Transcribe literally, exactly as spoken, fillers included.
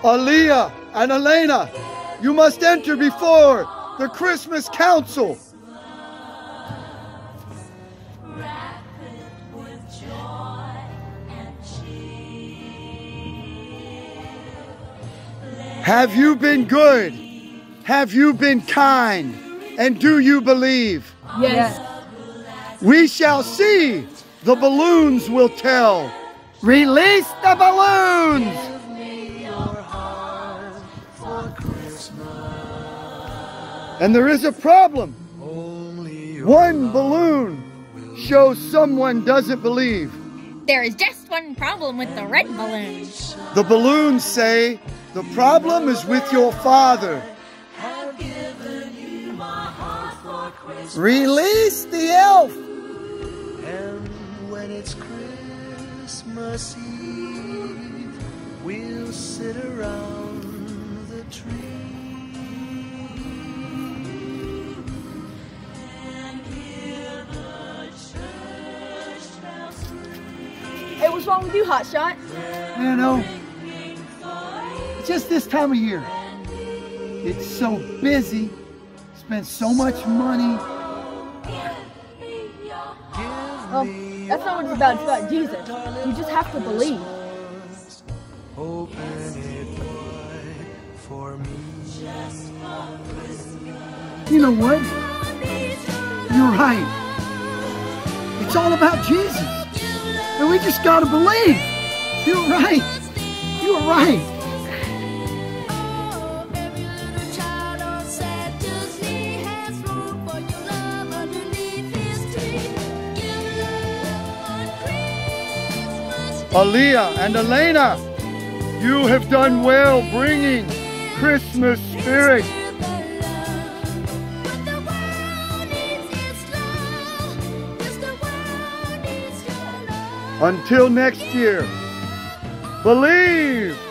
Aaliyah and Elena, you must enter before the Christmas Council. Have you been good? Have you been kind? And do you believe? Yes. We shall see. The balloons will tell. Release the balloons! And there is a problem. One balloon shows someone doesn't believe. There is just one problem with the red balloon. The balloons say, the problem is with your father. Release the elf! And when it's Christmas Eve, we'll sit around the tree. Hey, what's wrong with you, Hotshot? You know, just this time of year, it's so busy, spend so much money. Um, that's not what it's about. It's about Jesus. You just have to believe. Open it wide for me. You know what? You're right. It's all about Jesus. And we just gotta believe. You're right. You're right. Aaliyah and Elena, you have done well bringing Christmas spirit. Until next year, believe.